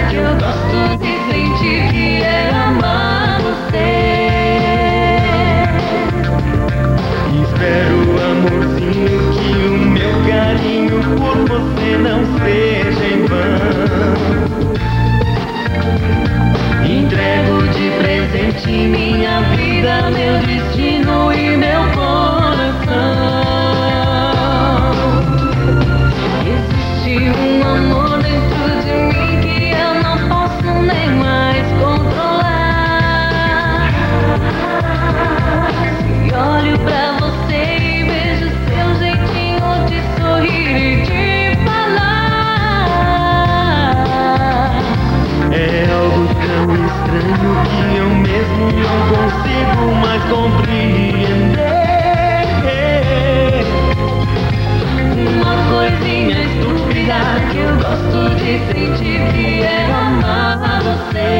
que eu gosto de sentir, que é amar você. Espero, amorzinho, que o meu carinho por você não seja em vão. Entrego de presente minha vida, meu destino e meu coração. Existe um amor dentro de mim que eu não posso nem mais controlar. Se olho pra você e vejo seu jeitinho de sorrir e de falar. É algo tão estranho que eu mesmo não consigo mais compreender. Uma coisinha estúpida que eu gosto de sentir, que é amar você.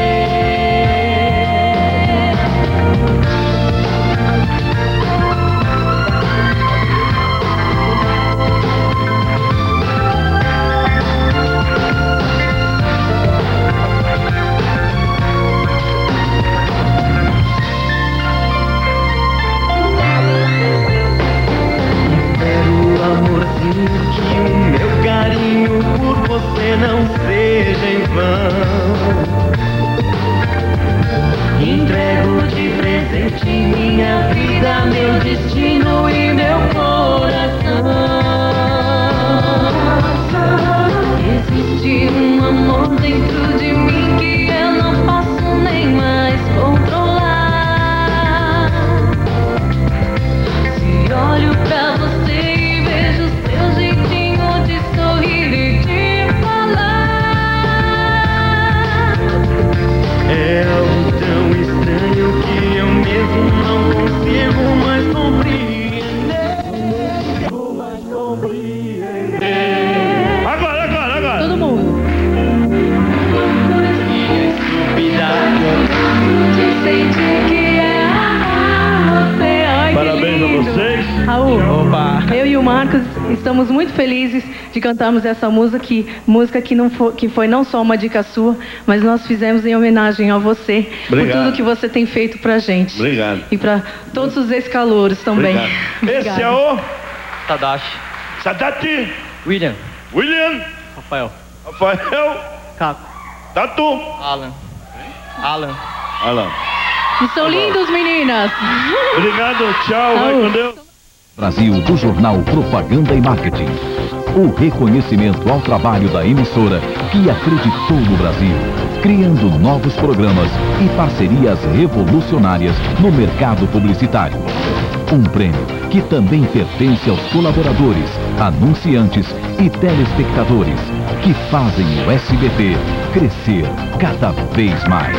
Amorzinho, que o meu carinho por você não seja em vão. Entrego de presente minha vida, meu destino e meu coração. Existe um amor dentro de mim que eu não posso nem mais controlar. Se olho pra você e vejo seu jeitinho de sorrir e de falar. É algo tão estranho que eu mesmo não consigo mais compreender. Agora. Todo mundo. De sentir que é amar você. Ai, que Parabéns a lindo. vocês. Raul, Opa. eu e o Marcos estamos muito felizes de cantarmos essa música que foi não só uma dica sua, mas nós fizemos em homenagem a você, Obrigado. por tudo que você tem feito pra gente. Obrigado. E pra todos os ex-calouros também. Obrigado. Esse é o Tadashi. Sadati, William. William, Rafael. Rafael, Caco. Tatu, Alan. Alan. E são lindos, meninas. Obrigado, tchau, vai com Deus. Brasil do jornal Propaganda e Marketing. O reconhecimento ao trabalho da emissora que acreditou no Brasil, criando novos programas e parcerias revolucionárias no mercado publicitário. Um prêmio que também pertence aos colaboradores, anunciantes e telespectadores que fazem o SBT crescer cada vez mais.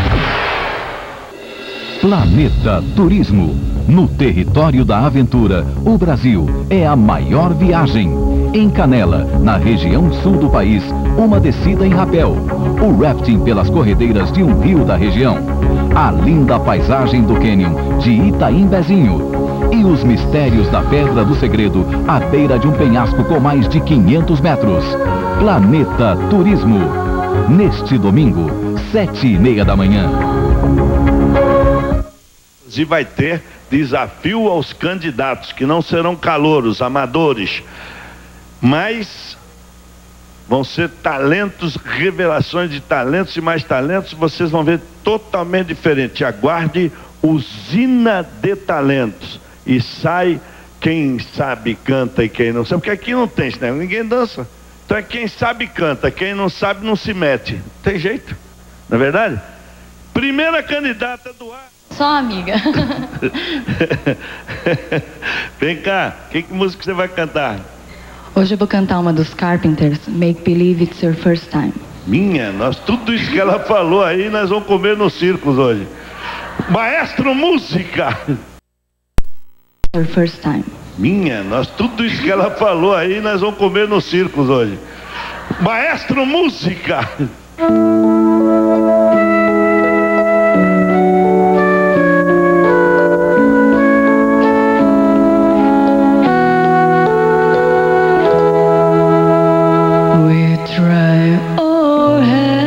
Planeta Turismo. No território da aventura, o Brasil é a maior viagem. Em Canela, na região sul do país, uma descida em rapel, o rafting pelas corredeiras de um rio da região, a linda paisagem do cânion de Itaimbezinho e os mistérios da Pedra do Segredo à beira de um penhasco com mais de 500 metros. Planeta Turismo. Neste domingo, 7h30 da manhã. E vai ter desafio aos candidatos, que não serão calouros, amadores, mas vão ser talentos, revelações de talentos e mais talentos. Vocês vão ver totalmente diferente. Aguarde Usina de Talentos. E sai quem sabe canta e quem não sabe, porque aqui não tem, né? Ninguém dança. Então é quem sabe canta, quem não sabe não se mete. Não tem jeito, não é verdade? Primeira candidata do ar. Só amiga. Vem cá, que música você vai cantar? Hoje eu vou cantar uma dos Carpenters, Make Believe It's Your First Time. Tudo isso que ela falou aí, nós vamos comer nos circos hoje. Maestro Música. Your First Time. Tudo isso que ela falou aí, nós vamos comer nos circos hoje. Maestro Música. We try, oh,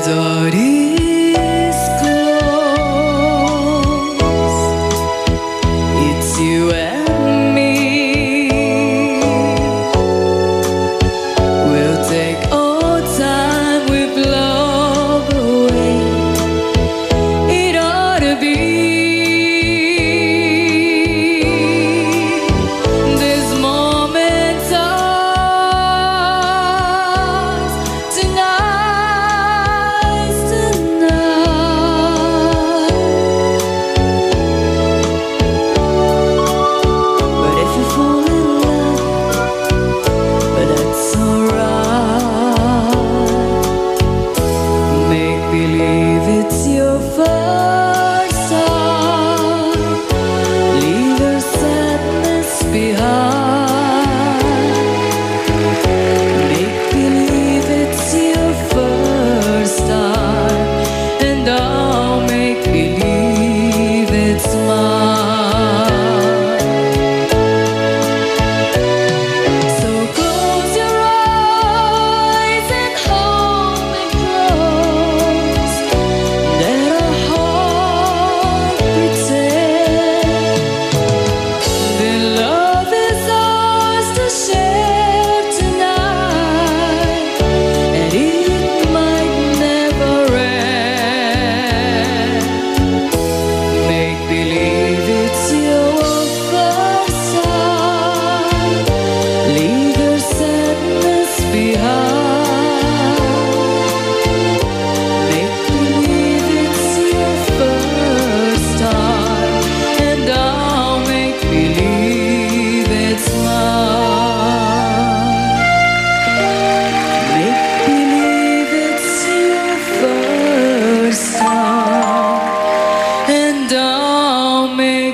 door is closed, it's you and me. We'll take all time with love away. It ought to be this moment ours tonight, tonight. But if you fall in love, but that's alright. Make believe it's your first time. Leave your sadness behind. Make believe it's your first time, and I'll make believe it's mine. So close your eyes and hold me close. Let our heart pretend that love is ours to share tonight, and it might never end. Make believe it's your first time. Leave your sadness behind. Make believe it's your first time, and I'll make believe it's mine. Make believe it's your first time, and I'll make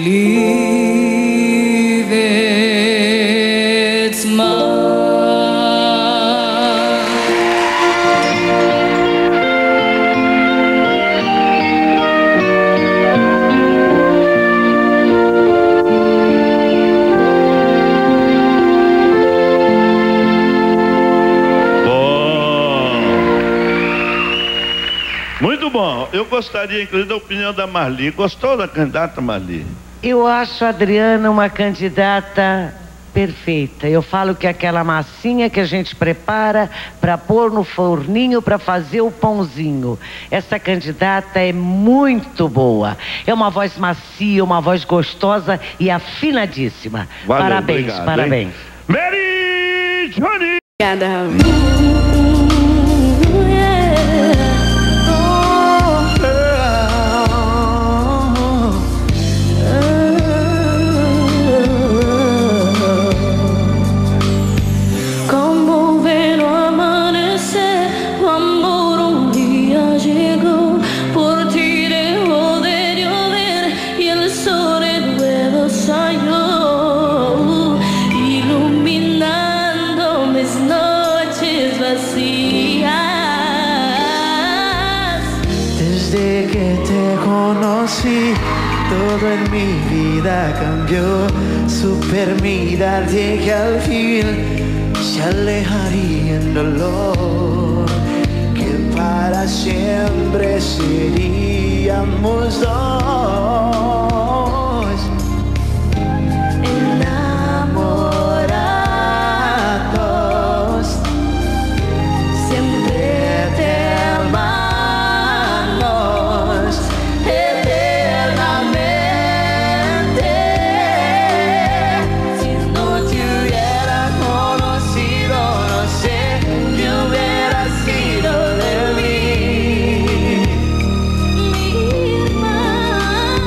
believe it's mine. Bom. Muito bom. Eu gostaria, inclusive, da opinião da Marli. Gostou da candidata, Marli? Eu acho a Adriana uma candidata perfeita. Eu falo que é aquela massinha que a gente prepara para pôr no forninho para fazer o pãozinho. Essa candidata é muito boa. É uma voz macia, uma voz gostosa e afinadíssima. Valeu, Parabéns, obrigado, parabéns. hein? Mary Johnny! Obrigada, Raul. Como ver no amanecer, o amor un día llegó. Por ti dejó de llover y el sol de nuevo salió, iluminando mis noches vacías. Desde que te conocí, todo en mi vida cambió. Supe mirarte que al fin se alejaría el dolor, que para siempre seríamos dos enamorados. Siempre te amamos eternamente. Si no te hubiera conocido, no sé qué hubiera sido de mí. Mi hermano.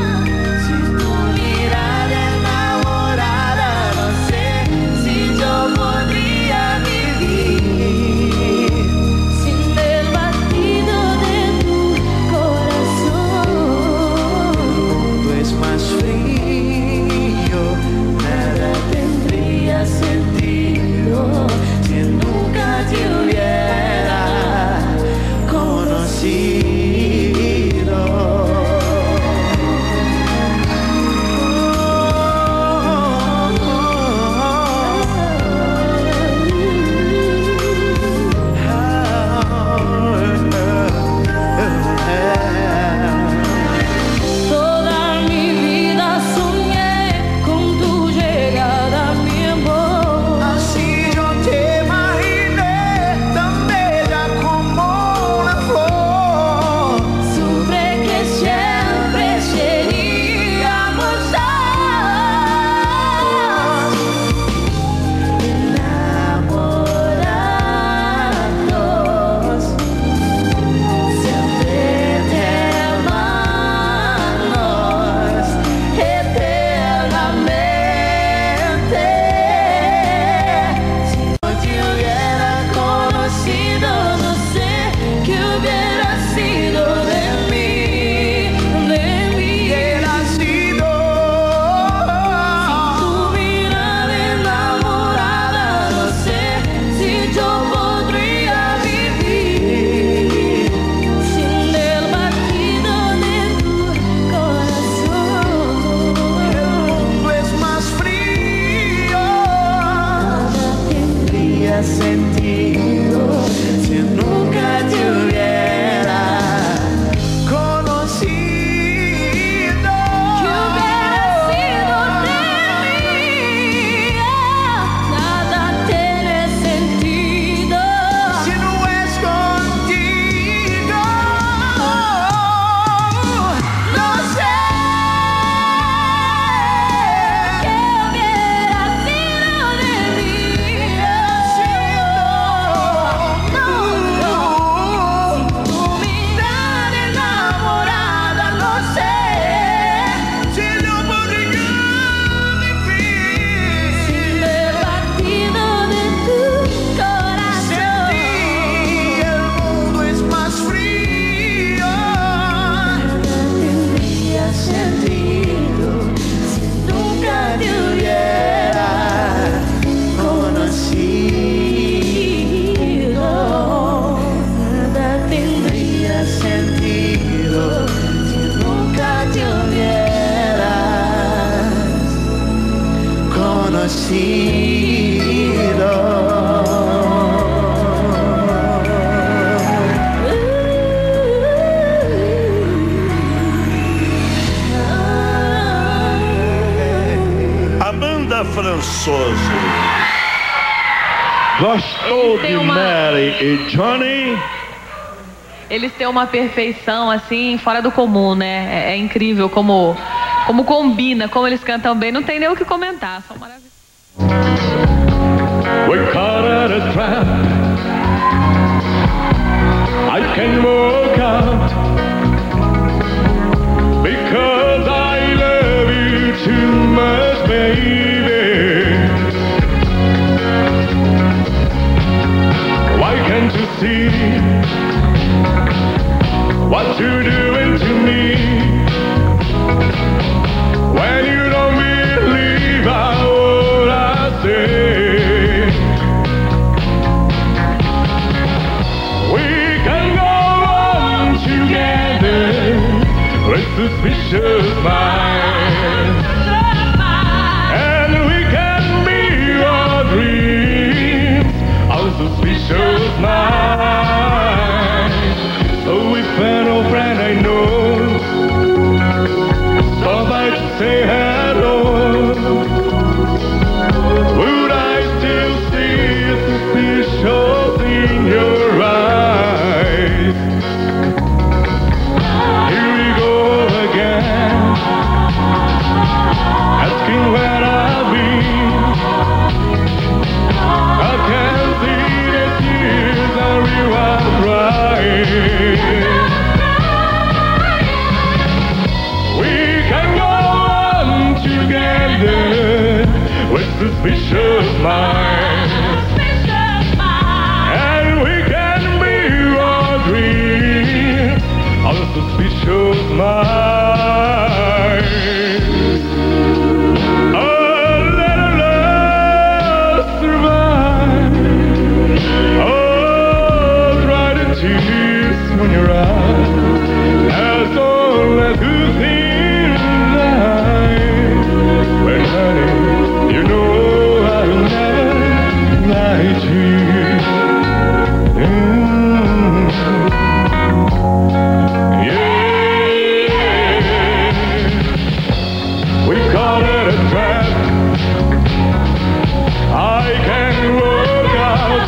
Françoso. Gostou de Mary e Johnny? Eles têm uma perfeição assim fora do comum, né? É incrível como combina, como eles cantam bem. Não tem nem o que comentar, são maravilhosos. We're caught at a trap. I can walk out because I love you too much, baby. Why can't you see what you're doing to me? When you don't believe what I say, we can go on together with suspicious minds, and we can be our dreams of suspicious minds. So if an old friend I know stop by to say hello, would I still see a suspicious in your eyes? Here we go again, asking where I've been. I can see the tears are real crying. We can go on together with suspicious minds, and we can be our dreams of suspicious minds. A little love survive. Oh, dry the tears when you're out, as all as you seem alive. But honey, you know I'll never lie to you. Yeah, we call it a trap. I can walk out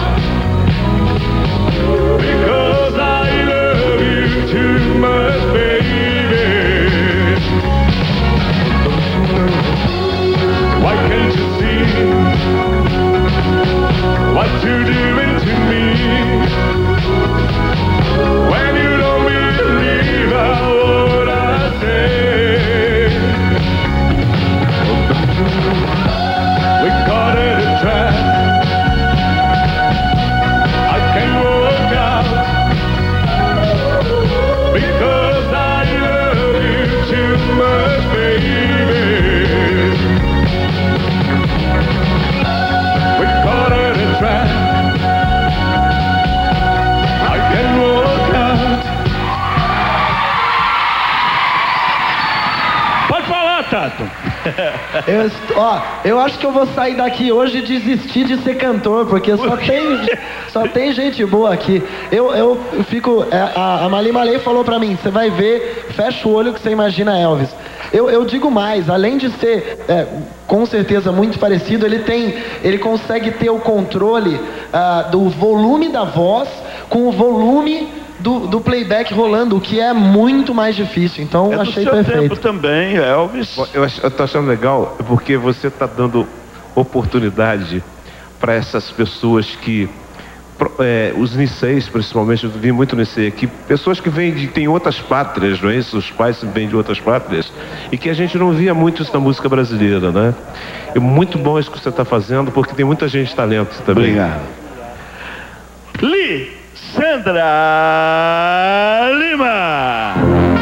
because I love you too much, baby. Why can't you see what you're doing to me? When you don't believe what I say, we caught it a trap. I can walk out because I love you too much, baby. We caught it a trap. I can walk out. Pode falar, Tato. Eu acho que eu vou sair daqui hoje e desistir de ser cantor, porque só tem gente boa aqui. Eu fico... A Mali Malay falou pra mim, você vai ver, fecha o olho que você imagina Elvis. Eu digo mais, além de ser com certeza muito parecido, ele consegue ter o controle do volume da voz com o volume do playback rolando, o que é muito mais difícil. Então achei perfeito. É do seu tempo também, Elvis. Eu tô achando legal porque você está dando oportunidade para essas pessoas que os Niceis, principalmente, eu vi muito Nicei aqui, pessoas que têm outras pátrias, não é isso? Os pais vêm de outras pátrias, e que a gente não via muito isso na música brasileira, né? É muito bom isso que você está fazendo, porque tem muita gente de talento também. Obrigado. Lissandra Lima.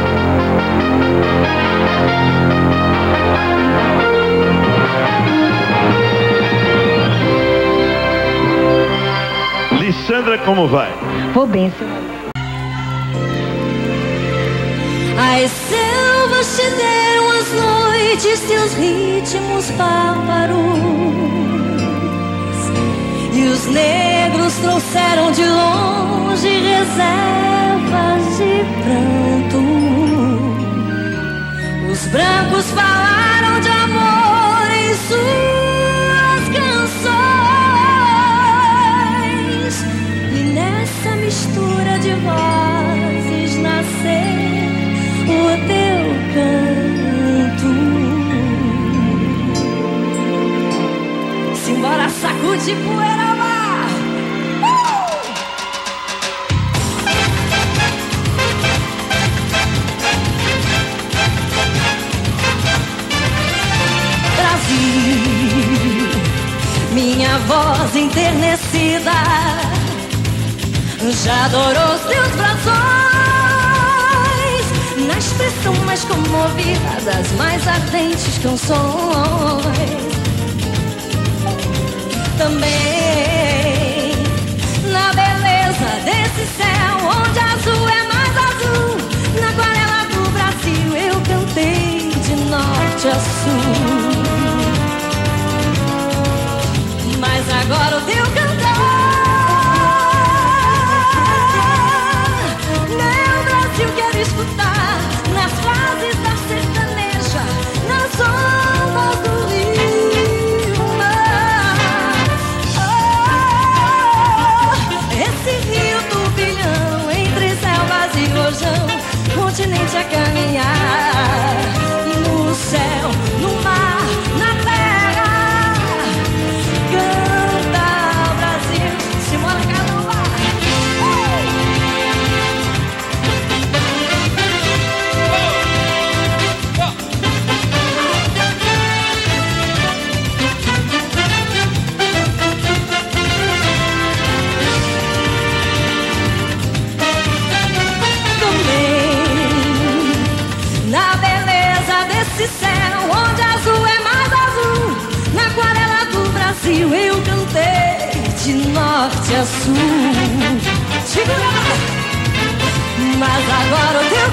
Lissandra, como vai? Vou bem, senhor. As selvas te deram as noites, seus ritmos bárbaros. E os negros trouxeram de longe reservas de pranto. Os brancos falaram de amor em suas canções. E nessa mistura de vozes nasceu o teu canto. Simbora, sacude poeira lá. Brasil, minha voz enternecida já adorou os teus brasões, na expressão mais comovida das mais ardentes canções. Também na beleza desse céu onde azul é mais azul, na aquarela do Brasil eu cantei de norte a sul. Mas agora o teu cantar, meu Brasil quero escutar nas frases da sertaneja, nas ondas do rio mar. Esse rio turbilhão entre selvas e rojão, continente a caminhar, e no céu, no mar, na terra, canta o Brasil, Simona Carnaval. Na beleza desse céu onde azul é mais azul, na aquarela do Brasil eu cantei de norte a sul. Segura! Mas agora o teu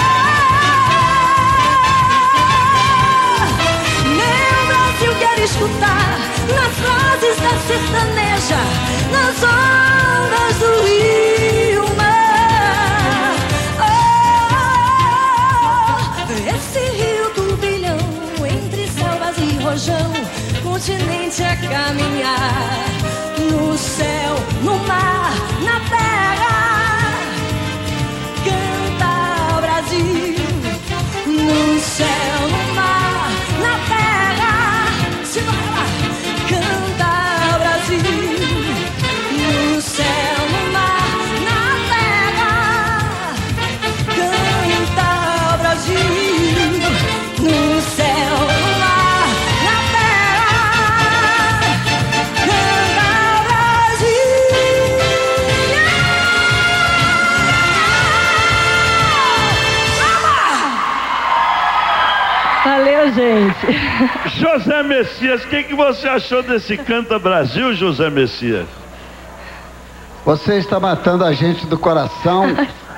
cantar, meu Brasil quero escutar nas frases da sertaneja, nas ondas do rio mar. Esse rio turbilhão entre selvas e rojão, continente a caminhar, no céu, no mar, na terra, canta o Brasil, no céu, no mar, na terra, se vai lá, canta o Brasil, no céu, no mar, na terra, canta o Brasil. No céu, no mar, na terra, canta o Brasil. Valeu, gente. José Messias, o que você achou desse Canta Brasil, José Messias? Você está matando a gente do coração.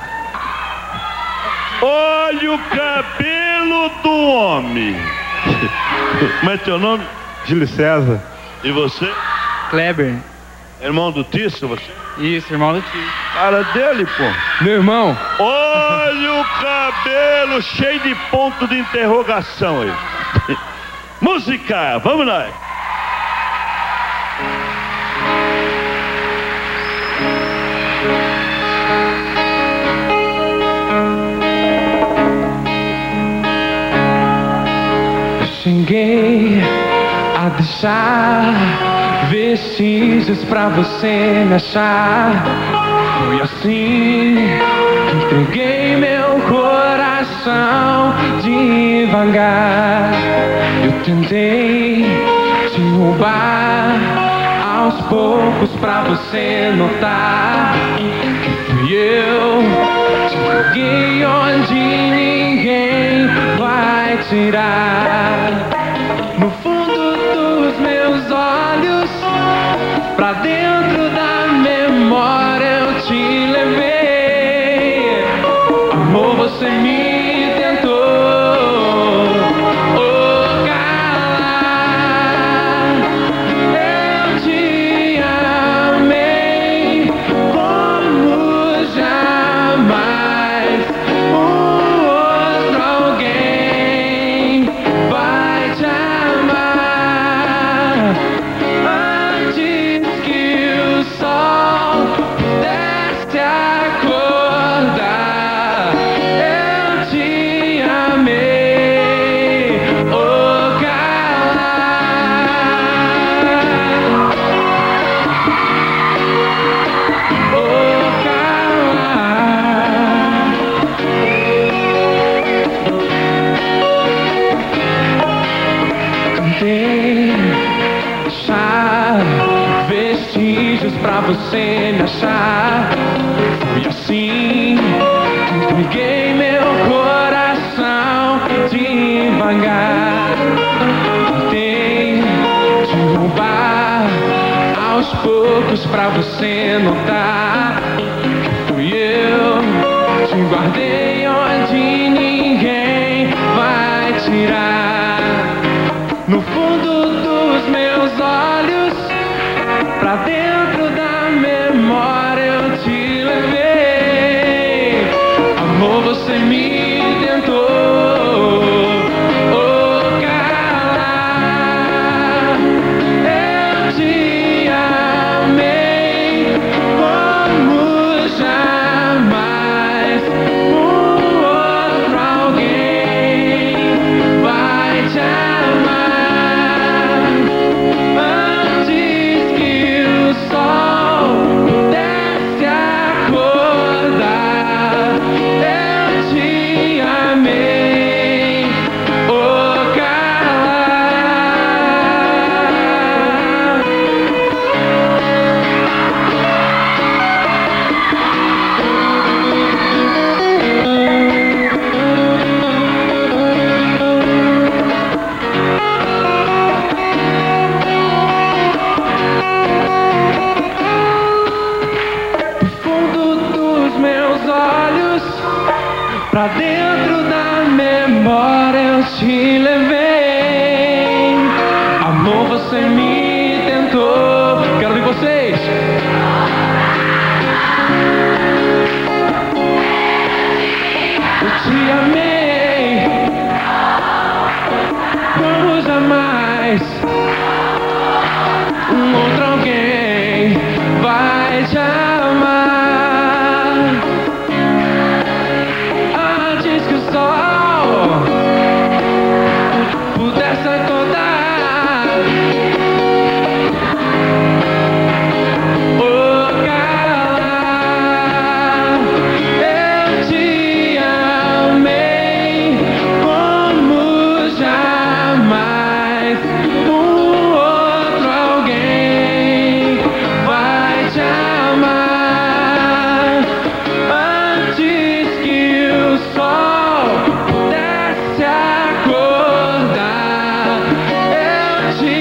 Olha o cabelo do homem. Como é teu nome? Júlio César. E você? Kleber. Irmão do Tício, você? Isso, irmão do Tício. Cara dele, pô. Meu irmão. Olha o cabelo cheio de ponto de interrogação aí. Música, vamos lá. Cheguei a deixar vestígios pra você me achar. Foi assim que entreguei meu coração devagar. Eu tentei te roubar aos poucos pra você notar que fui eu. Te joguei onde ninguém vai tirar. No fundo dos meus olhos, pra dentro da memória eu te levei. Amor, você me tentou calar. Eu te Peguei meu coração devagar, tentei te roubar aos poucos pra você notar que fui eu. Te guardei onde ninguém vai tirar. No fundo dos meus olhos, pra dentro da memória eu te levei. Amor, você me tentou calar. Eu te amei como jamais outro alguém vai te amar. Antes que o sol pudesse acordar, eu te amei, oh calar. No fundo dos meus olhos, pra dentro da memória eu te levei. Amor, você me tentou. Quero ver vocês. Eu te amei como jamais outro alguém vai te amar. Antes que o sol pudesse acordar, oh calar. Eu te amei como jamais outro alguém vai te amar. Antes que o sol pudesse acordar, eu te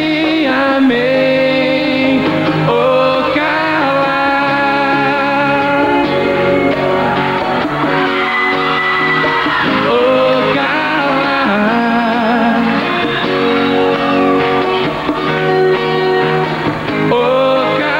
amei, oh calar. Oh calar. Oh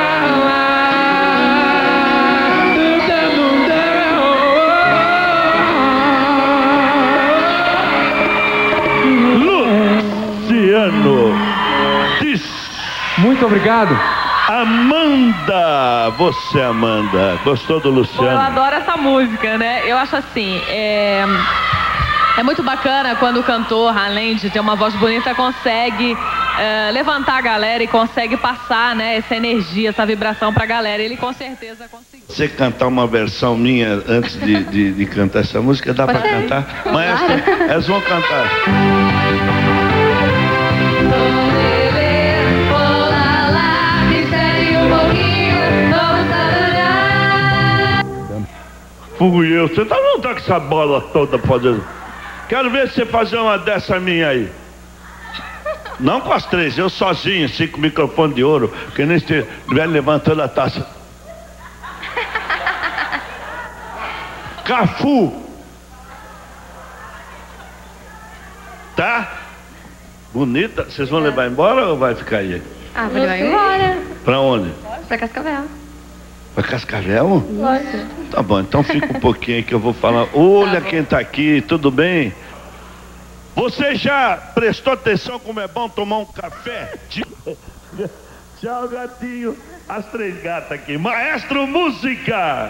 Luciano diz. Muito obrigado. Amanda, você Amanda, gostou do Bom, eu Luciano? adoro essa música, né? Eu acho assim, é muito bacana quando o cantor, além de ter uma voz bonita, consegue levantar a galera e consegue passar, né, essa energia, essa vibração pra galera. Ele com certeza conseguiu. Você cantar uma versão minha antes de cantar essa música, dá pra cantar? Maestro, elas vão cantar. Fui eu. Você não tá com essa bola toda fazendo. Quero ver você fazer uma dessa minha aí. Não com as três, eu sozinho, assim, com o microfone de ouro, que nem se estiver levantando a taça. Cafu. Tá? Bonita. Vocês vão levar embora ou vai ficar aí? Ah, vou levar embora. Pra onde? Pra Cascavel. Pra Cascavel? Lógico. Tá bom, então fica um pouquinho aí que eu vou falar. Olha quem tá aqui, tudo bem? Você já prestou atenção como é bom tomar um café? Tchau, gatinho. As três gatas aqui. Maestro Música!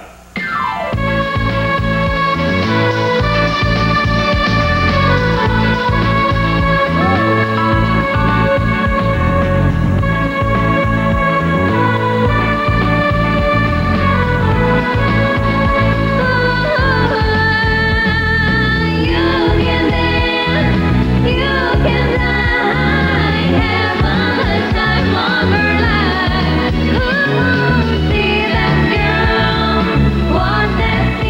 Was that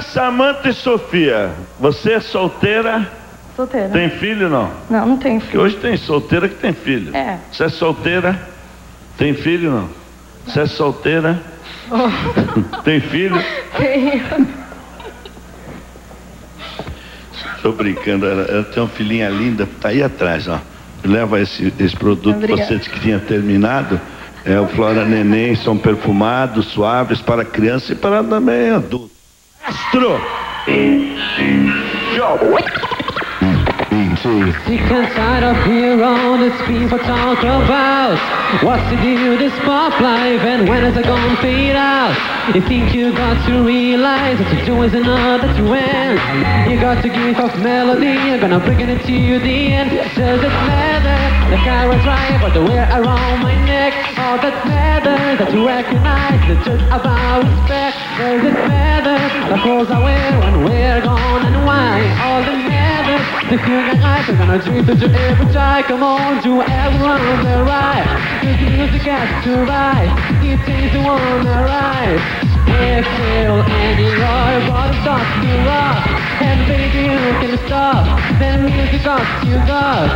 Samanta e Sofia, você é solteira? Solteira. Tem filho não? Não, não tenho Porque filho. hoje tem solteira que tem filho. É. Você é solteira? Tem filho não? Você é solteira? Tem filho? Tenho. Tô brincando, ela tem uma filhinha linda, tá aí atrás, ó. Leva esse produto que Obrigada. você disse que tinha terminado. É o Flora Neném, são perfumados, suaves para criança e para também adulto. Astro! Sick and tired of hearing these people talk about what's to do this pop life and when is it gonna fade out? You think you got to realize what you're doing is not that you win. You got to give off melody, you're gonna bring it to the end. Does it matter? The carrot's right, but the wear around my neck. All that matters that you recognize it's just about respect. Does it matter? The clothes I wear when we're gone and why? All that matters if you get right, we're gonna dream to do every try. Come on, do everyone on the right. The music has to rise. It takes the one that rise. If you'll and your body starts to rock, and baby you can stop, then music got you got.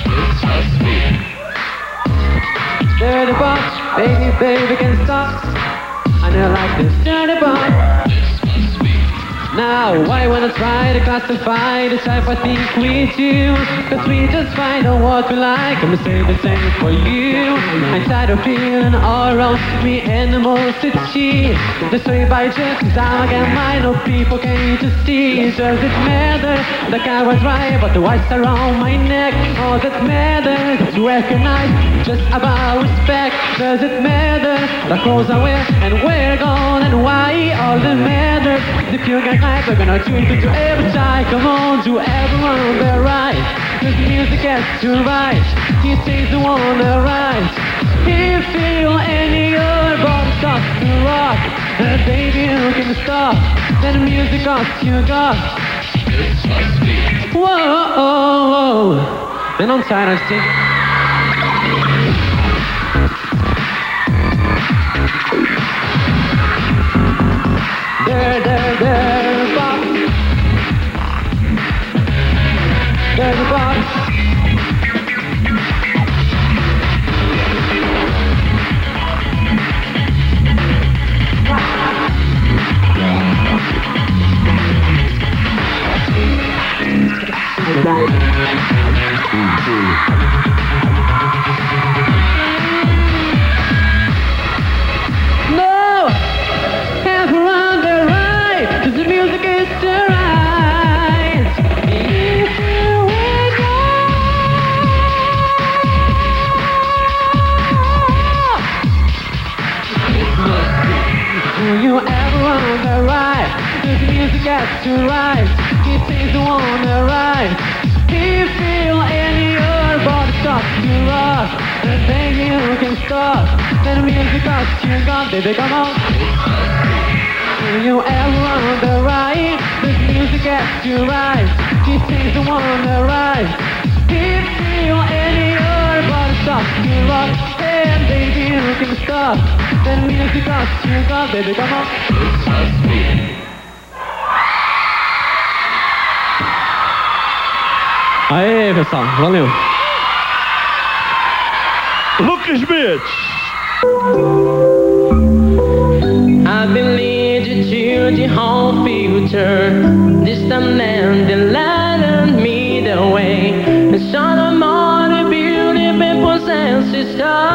Dirty box, baby can stop. I know like this dirty box. Now, why wanna try to classify the type I think we do? Cause we just find out what we like, and we say the same for you. I'm tired of feeling all around me animals to cheat. This way by just time I get mine, no people can just see. Does it matter? The guy was right, but the white's around my neck. All that matters is to recognize just about respect. Does it matter? The clothes I wear and where I gone and why? All that matters if you get we're gonna tune to every time. Come on, do everyone on the right. Cause the music has to rise. He stays the one on the right. If you feel any your body starts to rock, and baby you can stop. Then the music got you got. Whoa, man, I'm tired of singing. There, box. There's a box. No! Half around the right, 'cause the music is to rise. If you wake up, do you ever on the right? 'Cause the music has to rise. It takes the one on the right. If you feel any your body starts to rock, and then you can stop. Then the music got you gone, baby, come on. Do you ever on the right? This music has to rise. It takes the one on the right. If you feel any your body starts to rock, and baby you can stop. Then the music got you gone, baby, come on. Aê, pessoal, valeu. Lucas Beach. I've been leading to the whole future. This time and they lighted me the way. And saw the more the beauty people sense to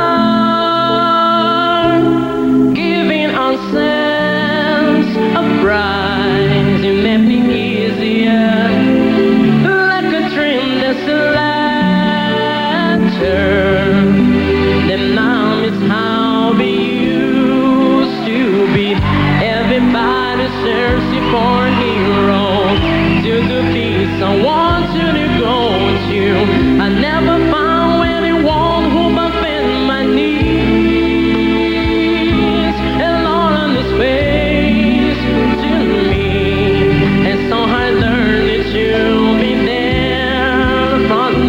start. Giving our sense of pride. It made me easier. Like a dream that's a laughter. Then now it's how we used to be. Everybody searching for a hero. To the peace I want you to go to. I never found anyone who fulfilled my needs. And Lord on this face to me. And so I learned that you'll be there from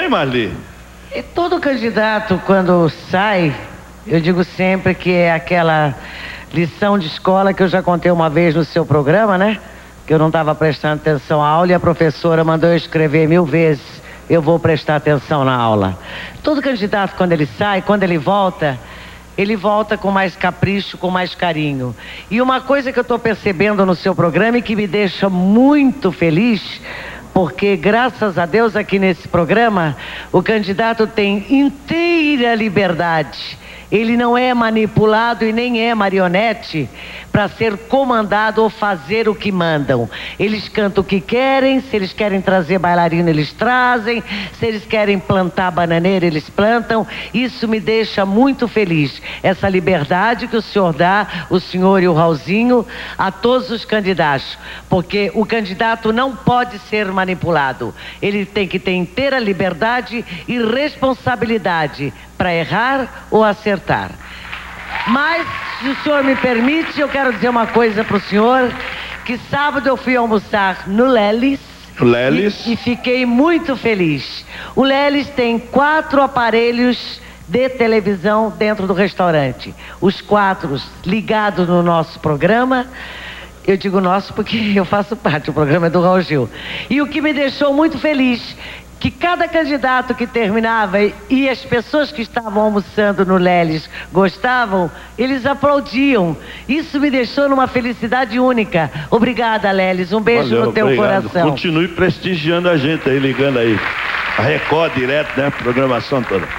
Hein, Marli? E todo candidato, quando sai, eu digo sempre que é aquela lição de escola que eu já contei uma vez no seu programa, né? Que eu não estava prestando atenção à aula e a professora mandou eu escrever 1000 vezes: eu vou prestar atenção na aula. Todo candidato, quando ele sai, quando ele volta com mais capricho, com mais carinho. E uma coisa que eu estou percebendo no seu programa e que me deixa muito feliz, porque graças a Deus aqui nesse programa o candidato tem inteira liberdade. Ele não é manipulado e nem é marionete para ser comandado ou fazer o que mandam. Eles cantam o que querem, se eles querem trazer bailarina, eles trazem, se eles querem plantar bananeira, eles plantam. Isso me deixa muito feliz. Essa liberdade que o senhor dá, o senhor e o Raulzinho, a todos os candidatos. Porque o candidato não pode ser manipulado. Ele tem que ter inteira liberdade e responsabilidade para errar ou acertar. Mas, se o senhor me permite, eu quero dizer uma coisa para o senhor, que sábado eu fui almoçar no Lelis. E fiquei muito feliz. O Lelis tem 4 aparelhos de televisão dentro do restaurante. Os 4 ligados no nosso programa. Eu digo nosso porque eu faço parte, o programa é do Raul Gil. E o que me deixou muito feliz, que cada candidato que terminava e as pessoas que estavam almoçando no Lelis gostavam, eles aplaudiam. Isso me deixou numa felicidade única. Obrigada, Lelis. Um beijo no teu coração. Continue prestigiando a gente aí, ligando aí. A Record direto, né? Programação toda.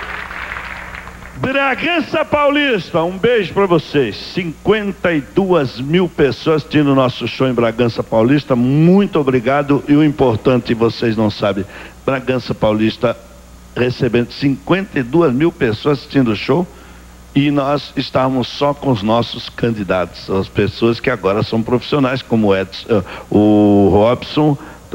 Bragança Paulista, um beijo para vocês. 52 mil pessoas assistindo o nosso show em Bragança Paulista. Muito obrigado. E o importante, vocês não sabem, Bragança Paulista recebendo 52 mil pessoas assistindo o show, e nós estávamos só com os nossos candidatos, as pessoas que agora são profissionais, como o Robson,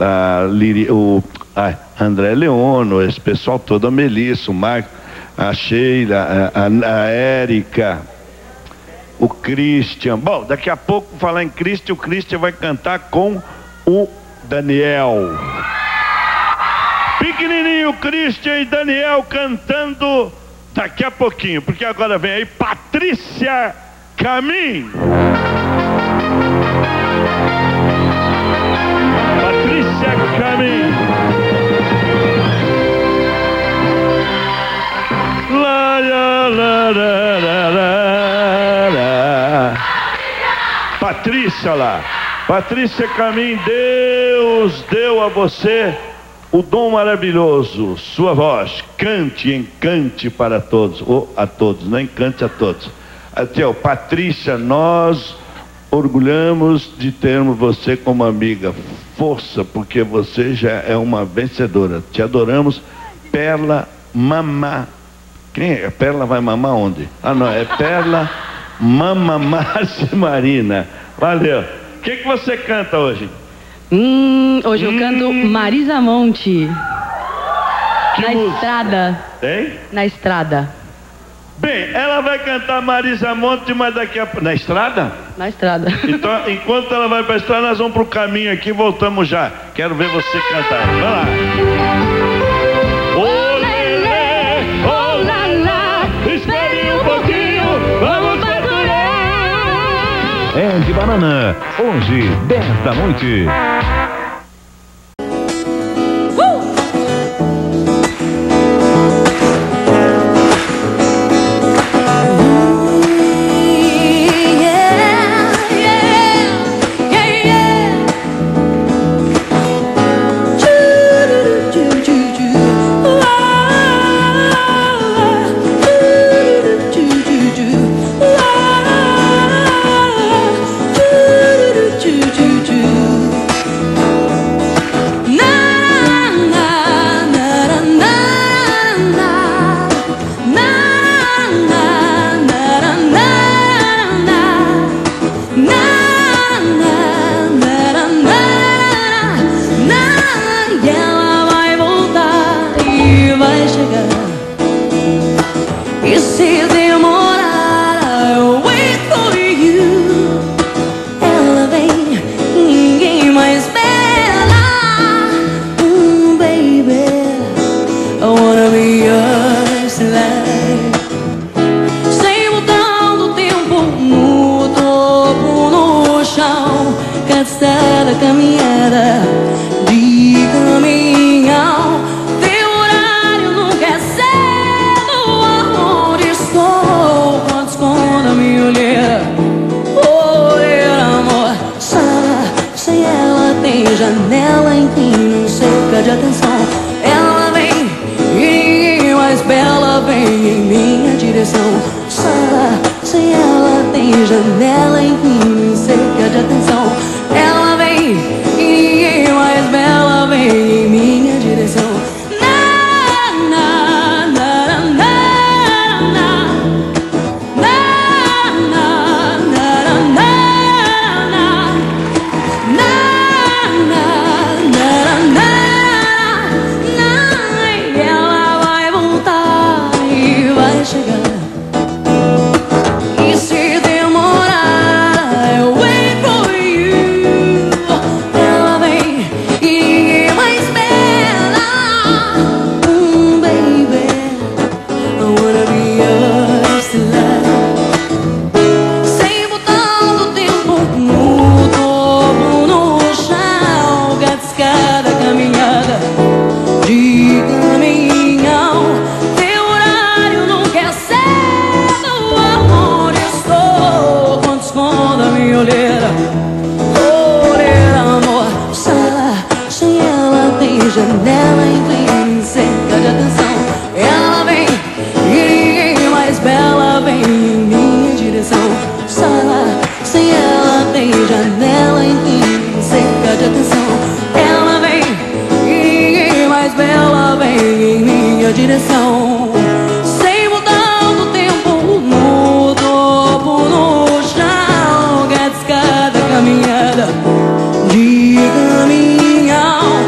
a André Leono, esse pessoal todo, a Melissa, o Marco, a Sheila, a Érica, o Christian. Bom, daqui a pouco, falar em Christian, o Christian vai cantar com o Daniel. Pequenininho, Christian e Daniel cantando daqui a pouquinho, porque agora vem aí Patrícia Camim. Patrícia Camim. La, la, la, la, la, la. Patrícia lá. Patrícia Camim, Deus deu a você o dom maravilhoso, sua voz. Cante e encante para todos, ou a todos, não encante a todos. Até o Patrícia, nós orgulhamos de termos você como amiga. Força, porque você já é uma vencedora. Te adoramos. Perla Mamá. Quem é? Perla vai mamar onde? Ah, não, é Perla Mama Márcia Marina. Valeu. O que você canta hoje? Hoje eu canto Marisa Monte. Na estrada. Tem? Na estrada. Bem, ela vai cantar Marisa Monte, mas daqui a pouco. Na estrada? Na estrada. Então, enquanto ela vai pra estrada, nós vamos pro caminho aqui e voltamos já. Quero ver você cantar. Vai lá. Ô lelê, ô lalá, espere um pouquinho, vamos faturar. É de Banana, hoje, 10 da noite. janela em cerca de atenção. Ela vem e ninguém mais bela vem em minha direção. Janela em cerca de atenção. Ela vem e ninguém mais bela vem em minha direção. Sala sem ela tem janela em cerca de atenção. Ela vem e ninguém mais bela vem em minha direção. Sem mudar do tempo no topo, no chão, que a escada caminhada de caminhão.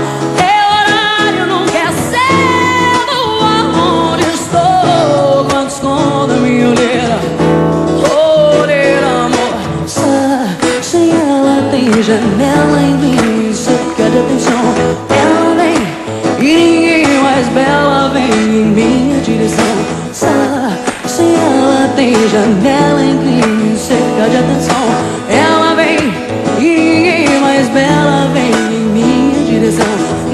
Janela em cerca de atenção. Ela vem e ninguém mais bela vem em minha direção. Sala sem ela tem janela em cerca de atenção. Ela vem e ninguém mais bela vem em minha direção.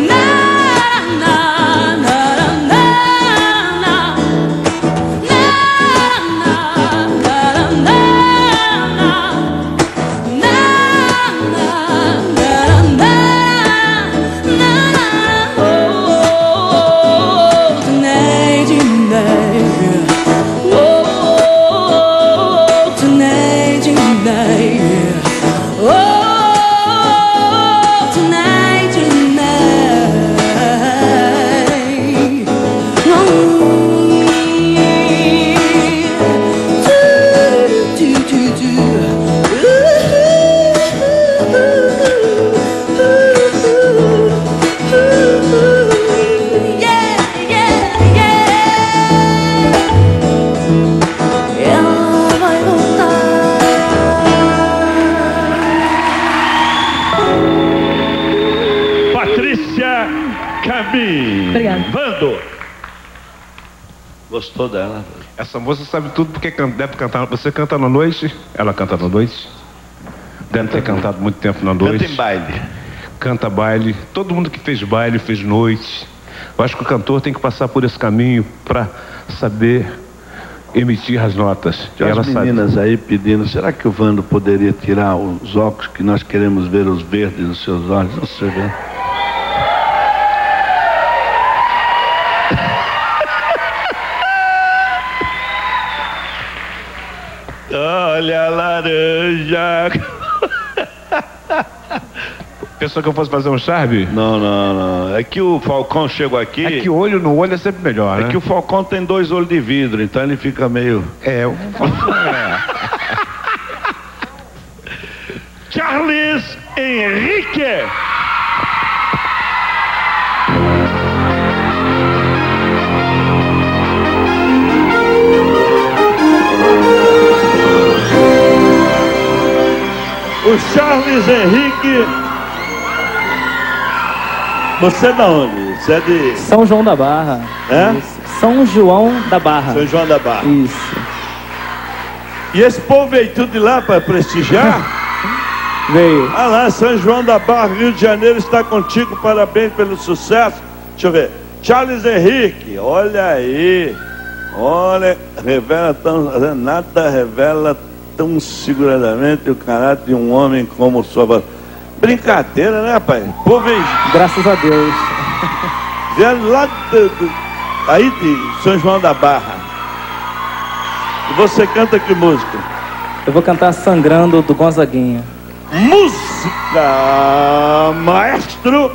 Obrigada. Vando. Gostou dela? Essa moça sabe tudo porque deve cantar. Você canta na noite, ela canta na noite. Deve ter cantado muito tempo na noite. Canta em baile. Canta baile. Todo mundo que fez baile, fez noite. Eu acho que o cantor tem que passar por esse caminho para saber emitir as notas. Tem as meninas aí pedindo, será que o Vando poderia tirar os óculos que nós queremos ver os verdes nos seus olhos? Você vê? Olha a laranja. Pensou que eu fosse fazer um charme? Não. É que o Falcão chegou aqui. É que olho no olho é sempre melhor, né? É que o Falcão tem 2 olhos de vidro, então ele fica meio... o Falcão Charles Henrique. O Charles Henrique. Você é da onde? Você é de... São João da Barra. É? Isso. São João da Barra. São João da Barra. Isso. E esse povo veio tudo de lá para prestigiar? Veio. Ah lá, São João da Barra, Rio de Janeiro está contigo, parabéns pelo sucesso. Deixa eu ver. Charles Henrique, olha aí. Olha, revela tão... Nada revela tão seguradamente o caráter de um homem como sua voz. Brincadeira, né, rapaz? Povo aí. Graças a Deus. Vieram lá aí de São João da Barra. E você canta que música? Eu vou cantar Sangrando, do Gonzaguinha. Música, maestro.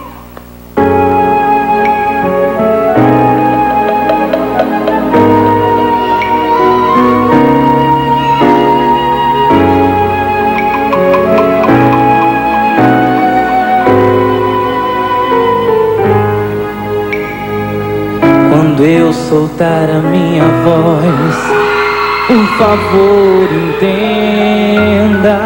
Quando eu soltar a minha voz, por favor entenda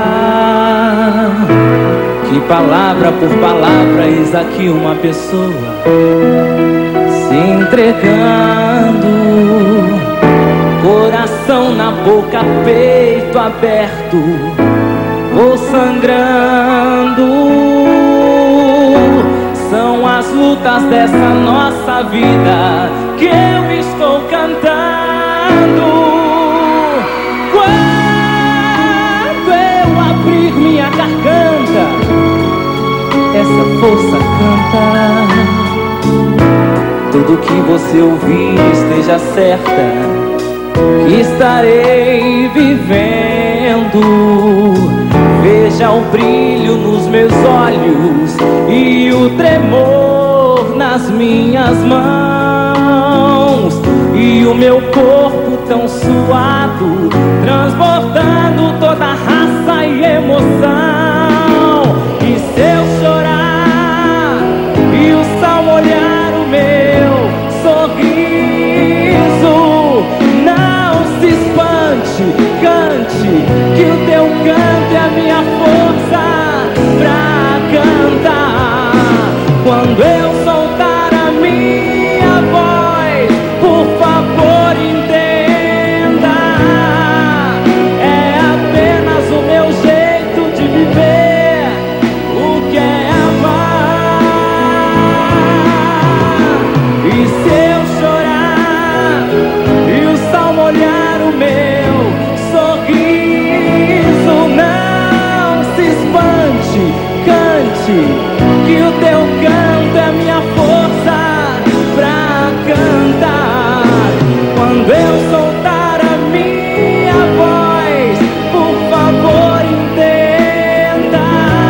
que palavra por palavra eis aqui uma pessoa se entregando, coração na boca, peito aberto, vou sangrando. São as lutas dessa nossa vida que eu estou cantando. Quando eu abrir minha garganta, essa força canta. Tudo que você ouvir esteja certa que estarei vivendo. Veja o brilho nos meus olhos e o tremor nas minhas mãos, e o meu corpo tão suado, transbordando toda a raça e emoção. E se eu chorar e o sol molhar o meu sorriso, não se espante, cante, que o teu canto é a minha força pra cantar. Quando eu soltar a minha voz, por favor entenda, é apenas o meu jeito de viver o que é amar. E se eu chorar e o sol molhar o meu sorriso, não se espante, cante, que o teu canto é a minha força pra cantar. Quando eu soltar a minha voz, por favor entenda,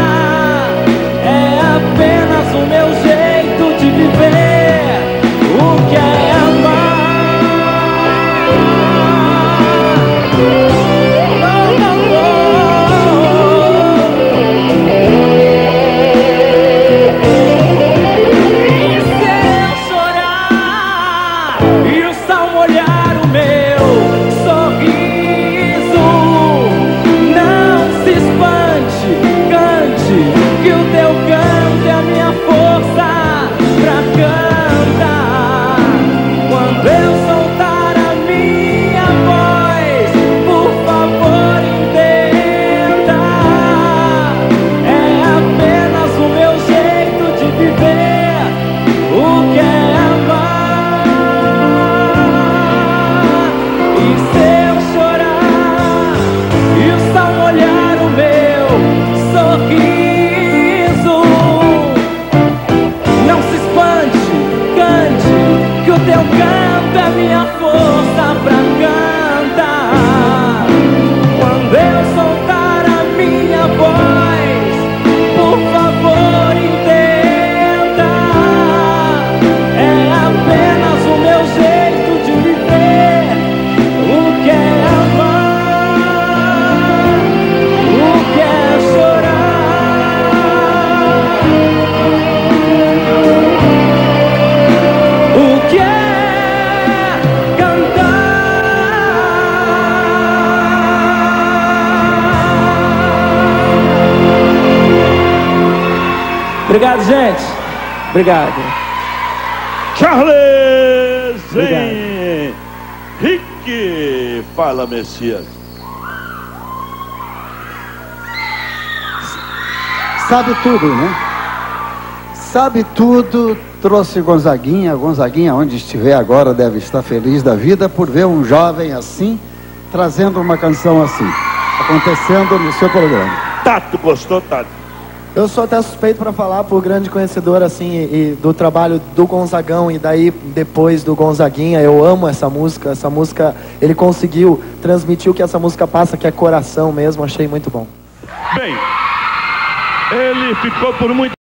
é apenas o meu jeito de viver o que é amar. Obrigado, gente. Obrigado. Charles Henrique. Fala, Messias. Sabe tudo, né? Sabe tudo, trouxe Gonzaguinha. Gonzaguinha, onde estiver agora, deve estar feliz da vida por ver um jovem assim, trazendo uma canção assim, acontecendo no seu programa. Tato, gostou, Tato? Eu sou até suspeito para falar, por grande conhecedor assim e do trabalho do Gonzagão e daí depois do Gonzaguinha. Eu amo essa música. Essa música, ele conseguiu transmitir o que essa música passa, que é coração mesmo. Achei muito bom. Bem, ele ficou por muito